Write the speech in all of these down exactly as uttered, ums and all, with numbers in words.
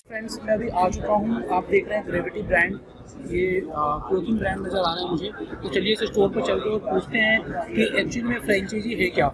Friends, मैं अभी आ चुका हूँ। आप देख रहे हैं ग्रेविटी ब्रांड, ये क्लोथिंग ब्रांड नज़र आ रहा है मुझे। तो चलिए इस स्टोर पर चलते और पूछते हैं कि एक्चुअली में फ्रेंचाइजी है क्या।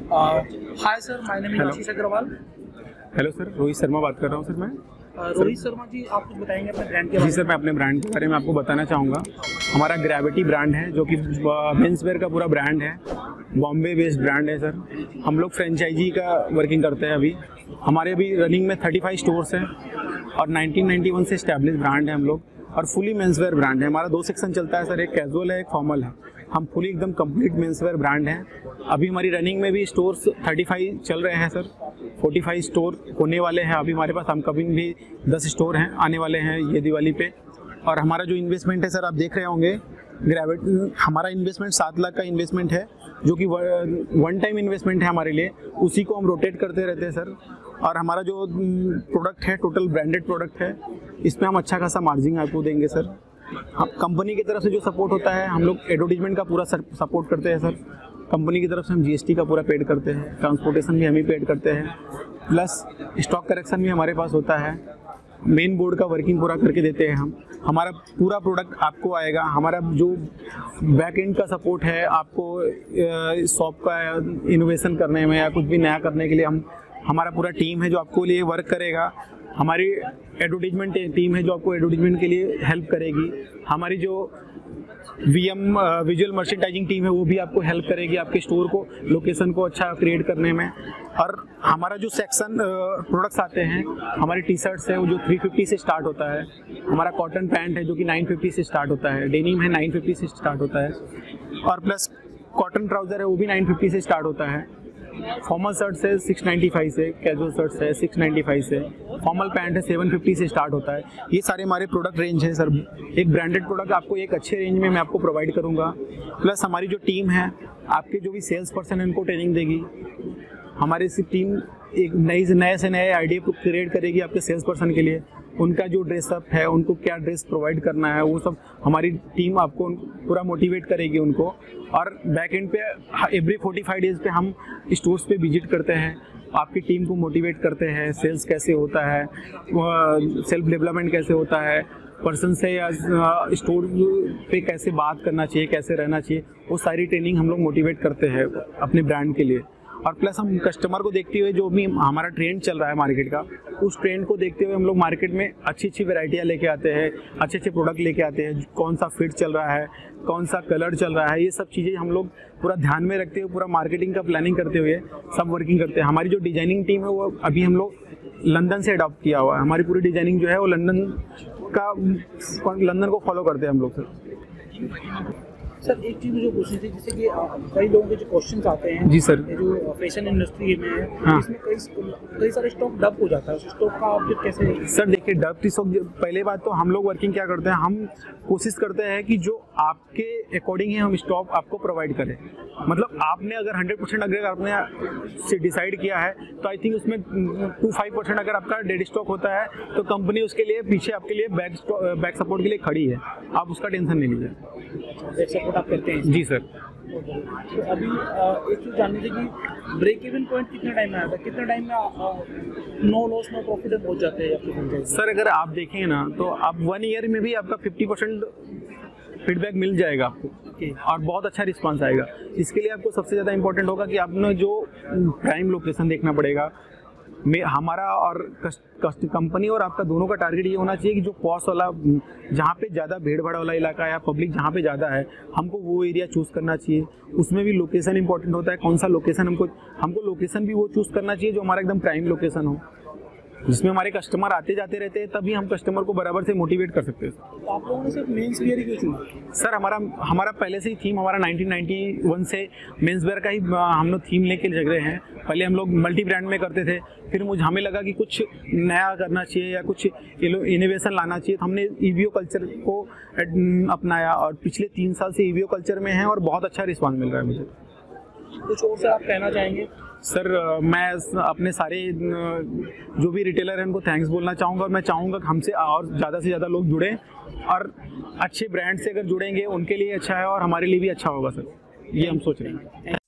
Hi sir, my name is Ashish Agarwal. Hello sir, Rohit Sharma बात कर रहा हूँ सर मैं। रोहित शर्मा जी, आप कुछ बताएंगे अपने ब्रांड के बारे में? जी सर, मैं अपने ब्रांड के बारे में आपको बताना चाहूँगा। हमारा ग्रेविटी ब्रांड है जो कि मेंस वेयर का पूरा ब्रांड है, बॉम्बे बेस्ड ब्रांड है सर। हम लोग फ्रेंचाइजी का वर्किंग करते हैं। अभी हमारे अभी रनिंग में पैंतीस स्टोर्स हैं और नाइनटीन नाइंटी वन से इस्टेब्लिश ब्रांड है हम लोग, और फुली मेंस वेयर ब्रांड है। हमारा दो सेक्शन चलता है सर, एक कैजुअल है, एक फॉर्मल है। हम फुली एकदम कंप्लीट मेंस वेयर ब्रांड है। अभी हमारी रनिंग में भी स्टोर्स पैंतीस चल रहे हैं सर, पैंतालीस स्टोर होने वाले हैं अभी हमारे पास। हम कभी भी दस स्टोर हैं आने वाले हैं ये दिवाली पे। और हमारा जो इन्वेस्टमेंट है सर, आप देख रहे होंगे ग्रेविटी, हमारा इन्वेस्टमेंट सात लाख का इन्वेस्टमेंट है जो कि वन टाइम इन्वेस्टमेंट है हमारे लिए। उसी को हम रोटेट करते रहते हैं सर। और हमारा जो प्रोडक्ट है टोटल ब्रांडेड प्रोडक्ट है, इसमें हम अच्छा खासा मार्जिन आपको देंगे सर। हम कंपनी की तरफ से जो सपोर्ट होता है, हम लोग एडवर्टीजमेंट का पूरा सपोर्ट करते हैं सर। कंपनी की तरफ से हम जीएसटी का पूरा पेड करते हैं, ट्रांसपोर्टेशन भी हम ही पेड करते हैं, प्लस स्टॉक करेक्शन भी हमारे पास होता है। मेन बोर्ड का वर्किंग पूरा करके देते हैं हम। हमारा पूरा प्रोडक्ट आपको आएगा। हमारा जो बैक एंड का सपोर्ट है आपको शॉप का इनोवेशन करने में या कुछ भी नया करने के लिए, हम हमारा पूरा टीम है जो आपको लिए वर्क करेगा। हमारी एडवर्टीजमेंट टीम है जो आपको एडवर्टीजमेंट के लिए हेल्प करेगी। हमारी जो वीएम विजुअल मर्चेंडाइजिंग टीम है वो भी आपको हेल्प करेगी आपके स्टोर को, लोकेशन को अच्छा क्रिएट करने में। और हमारा जो सेक्शन प्रोडक्ट्स आते हैं, हमारी टी शर्ट्स है वो जो तीन सौ पचास से स्टार्ट होता है। हमारा कॉटन पैंट है जो कि नौ सौ पचास से स्टार्ट होता है। डेनिम है नौ सौ पचास से स्टार्ट होता है। और प्लस कॉटन ट्राउज़र है वो भी नौ सौ पचास से स्टार्ट होता है। फॉर्मल शर्ट्स है छह सौ पचानवे से, कैजुअल शर्ट्स है छह सौ पचानवे से, फॉर्मल पैंट है सात सौ पचास से स्टार्ट होता है। ये सारे हमारे प्रोडक्ट रेंज है सर। एक ब्रांडेड प्रोडक्ट आपको एक अच्छे रेंज में मैं आपको प्रोवाइड करूंगा। प्लस हमारी जो टीम है, आपके जो भी सेल्स पर्सन है उनको ट्रेनिंग देगी। हमारी इसी टीम एक नई से नए से नए आइडिया क्रिएट करेगी आपके सेल्स पर्सन के लिए। उनका जो ड्रेसअप है, उनको क्या ड्रेस प्रोवाइड करना है, वो सब हमारी टीम आपको पूरा मोटिवेट करेगी उनको। और बैक एंड पे एवरी पैंतालीस डेज पे हम स्टोर्स पे विजिट करते हैं, आपकी टीम को मोटिवेट करते हैं। सेल्स कैसे होता है, सेल्फ डेवलपमेंट कैसे होता है, पर्सन से या स्टोर पे कैसे बात करना चाहिए, कैसे रहना चाहिए, वो सारी ट्रेनिंग हम लोग मोटिवेट करते हैं अपने ब्रांड के लिए। और प्लस हम कस्टमर को देखते हुए, जो भी हमारा ट्रेंड चल रहा है मार्केट का, उस ट्रेंड को देखते हुए हम लोग मार्केट में अच्छी अच्छी वैरायटियाँ लेके आते हैं, अच्छे अच्छे प्रोडक्ट लेके आते हैं। कौन सा फिट चल रहा है, कौन सा कलर चल रहा है, ये सब चीज़ें हम लोग पूरा ध्यान में रखते हुए, पूरा मार्केटिंग का प्लानिंग करते हुए सब वर्किंग करते हैं। हमारी जो डिजाइनिंग टीम है वो अभी हम लोग लंदन से अडॉप्ट किया हुआ है। हमारी पूरी डिजाइनिंग जो है वो लंदन का लंदन को फॉलो करते हैं हम लोग सर। सर एक चीज़ मुझे पूछनी थी, जैसे कि कई लोगों के जो क्वेश्चंस आते हैं जी सर, जो फैशन इंडस्ट्री में है, हाँ, इसमें कई कई सारे स्टॉक डंप हो जाता है। उस स्टॉक का आप कैसे? सर देखिए, डंप स्टॉक, पहले बात तो हम लोग वर्किंग क्या करते हैं, हम कोशिश करते हैं कि जो आपके अकॉर्डिंग है हम स्टॉक आपको प्रोवाइड करें। मतलब आपने अगर हंड्रेड परसेंट अगर आपने डिसाइड किया है तो आई थिंक उसमें टू फाइव परसेंट अगर आपका डेड स्टॉक होता है तो कंपनी उसके लिए पीछे आपके लिए बैक बैक सपोर्ट के लिए खड़ी है। आप उसका टेंशन नहीं लीजिए। बैक सपोर्ट आप करते हैं? जी सर। तो अभी एक चीज़ जाननी थी कि ब्रेक इवन पॉइंट कितने टाइम में आता है, कितने टाइम में नो लॉस नो प्रॉफिट पहुंच जाते हैं आपके फ्रेंचाइजी? सर अगर आप देखेंगे ना तो आप वन ईयर में भी आपका फिफ्टी परसेंट फीडबैक मिल जाएगा आपको। okay. और बहुत अच्छा रिस्पांस आएगा। इसके लिए आपको सबसे ज़्यादा इंपॉर्टेंट होगा कि आपने जो प्राइम लोकेशन देखना पड़ेगा। में हमारा और कंपनी और आपका दोनों का टारगेट ये होना चाहिए कि जो पॉस वाला, जहाँ पे ज़्यादा भीड़ भाड़ वाला इलाका है या पब्लिक जहाँ पे ज़्यादा है, हमको वो एरिया चूज़ करना चाहिए। उसमें भी लोकेशन इंपॉर्टेंट होता है। कौन सा लोकेशन हमको हमको लोकेशन भी वो चूज़ करना चाहिए जो हमारा एकदम प्राइम लोकेशन हो, जिसमें हमारे कस्टमर आते जाते रहते हैं, तभी हम कस्टमर को बराबर से मोटिवेट कर सकते हैं। तो आप लोगों ने सिर्फ मेंस वेयर ही क्यों चुना? सर हमारा हमारा पहले से ही थीम, हमारा नाइनटीन नाइंटी वन से मेंस वेयर का ही हम लोग थीम लेके जग रहे हैं। पहले हम लोग मल्टी ब्रांड में करते थे, फिर मुझे हमें लगा कि कुछ नया करना चाहिए या कुछ इनोवेशन लाना चाहिए, तो हमने ईवीओ कल्चर को अपनाया और पिछले तीन साल से ईवीओ कल्चर में है और बहुत अच्छा रिस्पॉन्स मिल रहा है मुझे। कुछ और सर आप कहना चाहेंगे? सर मैं अपने सारे जो भी रिटेलर हैं उनको थैंक्स बोलना चाहूँगा, और मैं चाहूँगा कि हमसे और ज़्यादा से ज़्यादा लोग जुड़ें और अच्छे ब्रांड से अगर जुड़ेंगे उनके लिए अच्छा है और हमारे लिए भी अच्छा होगा सर, ये हम सोच रहे हैं।